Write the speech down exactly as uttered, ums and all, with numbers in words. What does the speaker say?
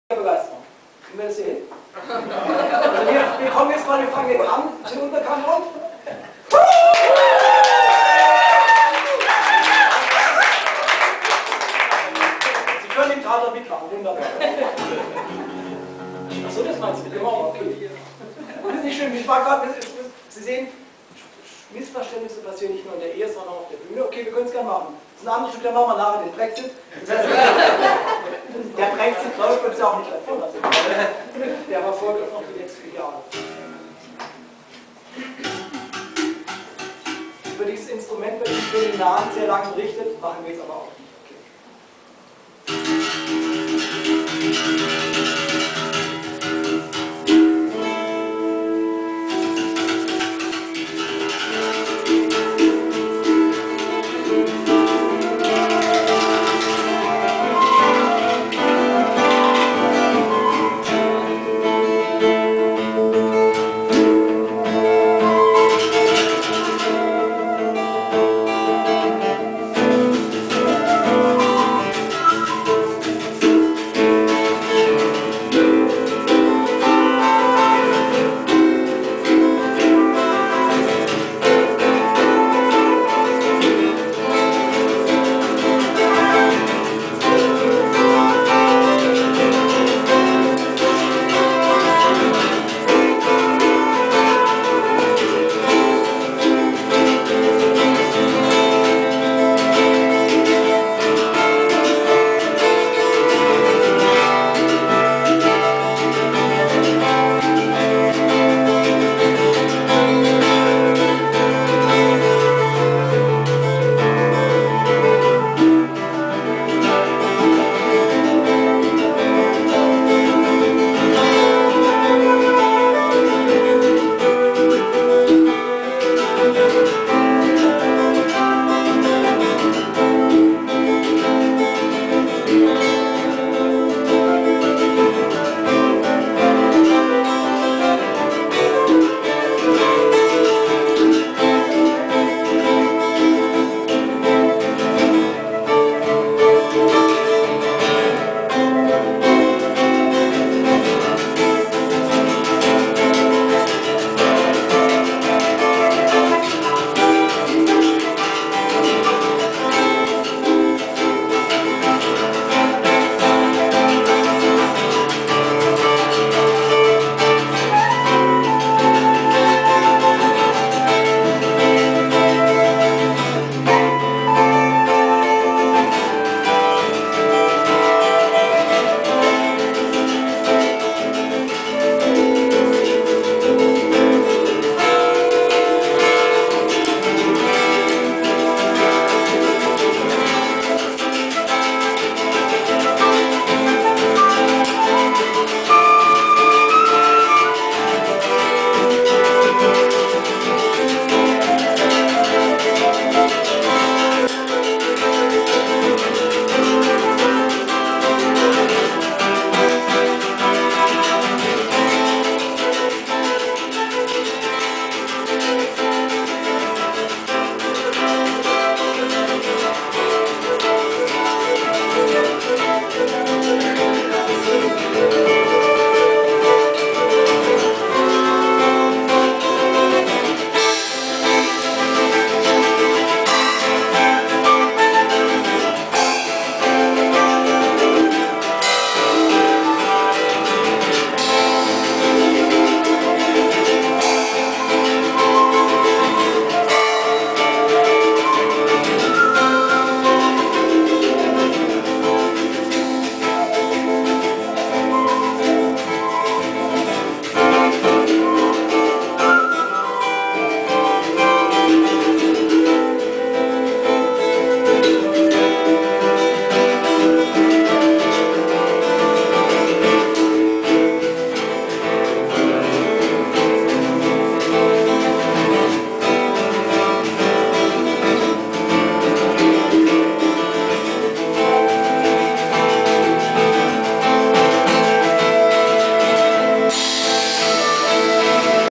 Begeisterung. Kriegen wir das hier hin? Also wir, wir kommen jetzt mal, wir fangen jetzt an, sind unbekannt und. Sie können den Theater mitmachen, wunderbar. Achso, das meinst du, genau, okay. Das ist nicht schön, ich war gerade, Sie sehen, Missverständnisse passieren nicht nur in der Ehe, sondern auch auf der Bühne. Okay, wir können es gerne machen. Das ist ein anderes Stück, dann machen wir nachher den Brexit. Das heißt, der Brexit läuft uns ja auch nicht davon. Also der verfolgt uns noch die nächsten vier Jahre. Über dieses Instrument wird für den Namen sehr lange berichtet, machen wir jetzt aber auch nicht. Okay.